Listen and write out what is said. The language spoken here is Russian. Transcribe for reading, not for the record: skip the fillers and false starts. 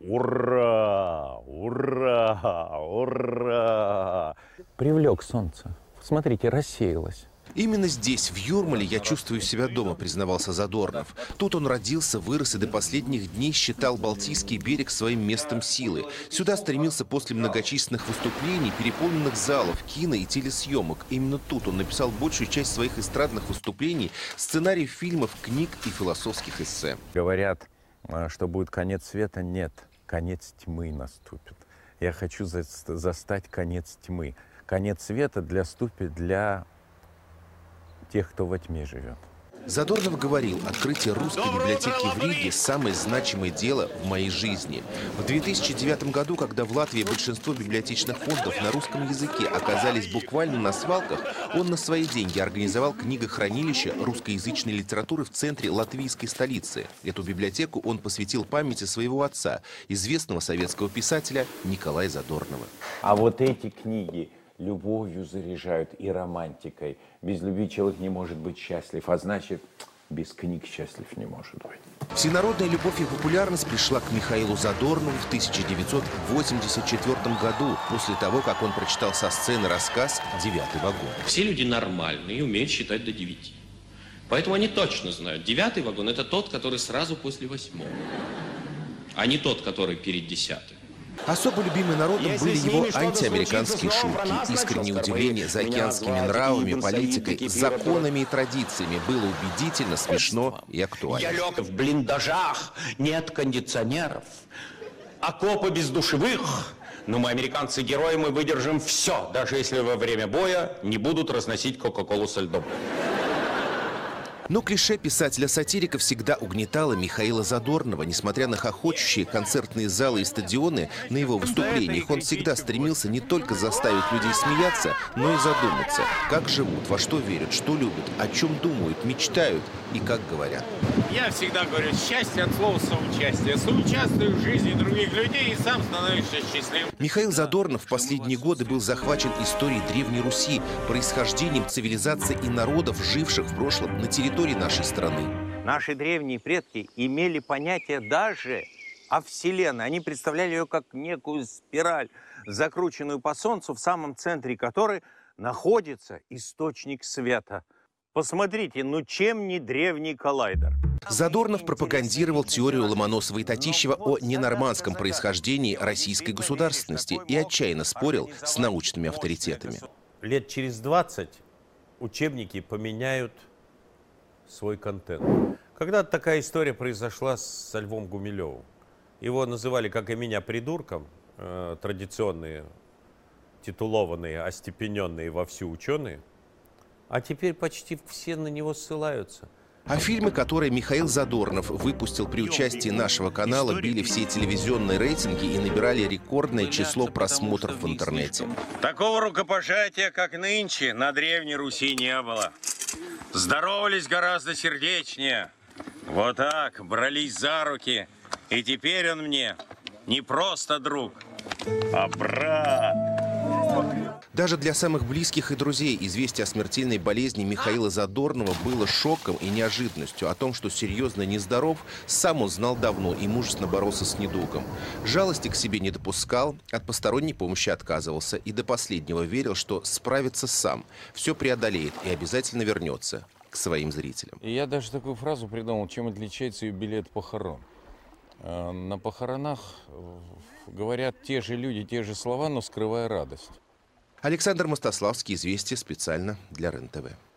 Ура! Ура! Ура! Привлек солнце. Смотрите, рассеялось. Именно здесь, в Юрмале, я чувствую себя дома, признавался Задорнов. Тут он родился, вырос и до последних дней считал Балтийский берег своим местом силы. Сюда стремился после многочисленных выступлений, переполненных залов, кино и телесъемок. Именно тут он написал большую часть своих эстрадных выступлений, сценариев фильмов, книг и философских эссе. Говорят, что будет конец света. Нет, конец тьмы наступит. Я хочу застать конец тьмы. Конец света наступит для тех, кто во тьме живет. Задорнов говорил, открытие русской библиотеки в Риге – самое значимое дело в моей жизни. В 2009 году, когда в Латвии большинство библиотечных фондов на русском языке оказались буквально на свалках, он на свои деньги организовал книгохранилище русскоязычной литературы в центре латвийской столицы. Эту библиотеку он посвятил памяти своего отца, известного советского писателя Николая Задорнова. А вот эти книги любовью заряжают и романтикой. Без любви человек не может быть счастлив, а значит, без книг счастлив не может быть. Всенародная любовь и популярность пришла к Михаилу Задорнову в 1984 году, после того, как он прочитал со сцены рассказ «Девятый вагон». Все люди нормальные и умеют считать до 9. Поэтому они точно знают, 9-й вагон – это тот, который сразу после 8-го, а не тот, который перед 10-м. Особо любимым народом были его антиамериканские шутки, искреннее удивление заокеанскими нравами, политикой, законами и традициями. Было убедительно, смешно и актуально. Я лег в блиндажах, нет кондиционеров, окопы без душевых. Но мы, американцы, герои, мы выдержим все, даже если во время боя не будут разносить кока-колу со льдом. Но клише писателя-сатирика всегда угнетало Михаила Задорнова. Несмотря на хохочущие концертные залы и стадионы, на его выступлениях он всегда стремился не только заставить людей смеяться, но и задуматься, как живут, во что верят, что любят, о чем думают, мечтают и как говорят. Я всегда говорю, счастье от слова соучастие. Соучаствуй в жизни других людей и сам становишься счастливым. Михаил Задорнов в последние годы был захвачен историей Древней Руси, происхождением цивилизаций и народов, живших в прошлом на территории нашей страны. Наши древние предки имели понятие даже о Вселенной. Они представляли ее как некую спираль, закрученную по Солнцу, в самом центре которой находится источник света. Посмотрите, ну чем не древний коллайдер? Задорнов пропагандировал теорию Ломоносова и Татищева о ненормандском происхождении российской государственности и отчаянно спорил с научными авторитетами. Лет через 20 учебники поменяют свой контент. Когда-то такая история произошла со Львом Гумилевым. Его называли, как и меня, придурком, традиционные, титулованные, остепененные вовсю ученые. А теперь почти все на него ссылаются. А фильмы, которые Михаил Задорнов выпустил при участии нашего канала, били все телевизионные рейтинги и набирали рекордное число просмотров в интернете. Такого рукопожатия, как нынче, на Древней Руси не было. Здоровались гораздо сердечнее. Вот так, брались за руки. И теперь он мне не просто друг, а брат. Даже для самых близких и друзей известие о смертельной болезни Михаила Задорнова было шоком и неожиданностью. О том, что серьезно нездоров, сам он знал давно и мужественно боролся с недугом. Жалости к себе не допускал, от посторонней помощи отказывался и до последнего верил, что справится сам, все преодолеет и обязательно вернется к своим зрителям. И я даже такую фразу придумал, чем отличается юбилей от похорон. На похоронах говорят те же люди, те же слова, но скрывая радость. Александр Мостославский, «Известия» специально для РЕН-ТВ.